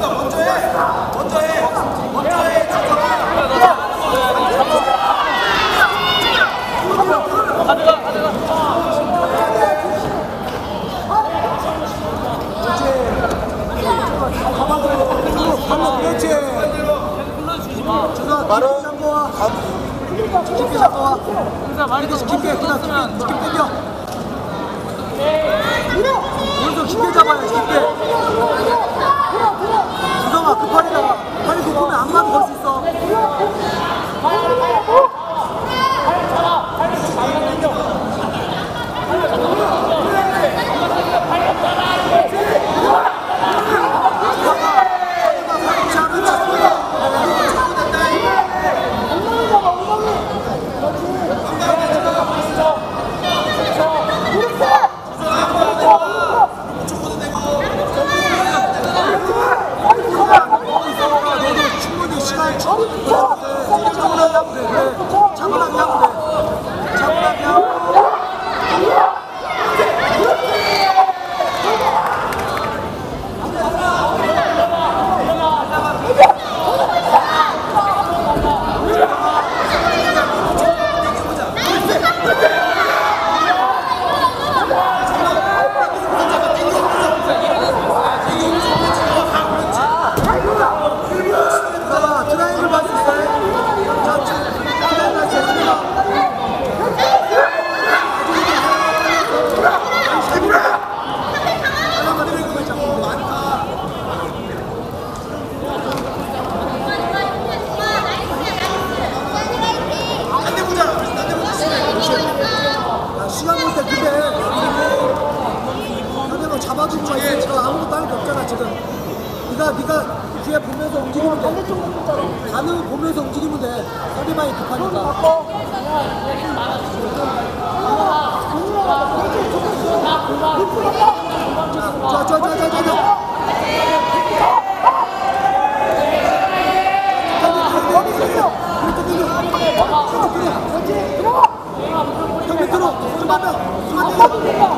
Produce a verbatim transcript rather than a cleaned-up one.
바로 깊게 잡아와. 깊게 깊게 그냥 깊게 깊게 당겨. 오른손 깊게 잡아야 깊게. 주성아 급하니까 팔이 높으면 안만 걸 수 있어. 시간 볼 때 그때 상대방 잡아주는 거 있으면 지금 아무것도 할 게 없잖아 지금. 네가 네가 뒤에 보면서 움직이면 돼. 가능을 보면서 움직이면 돼. 상대방이 급하니까. 자, 자, 자, 자, 자, 자. 형 밑으로 좀 하면 좀 하면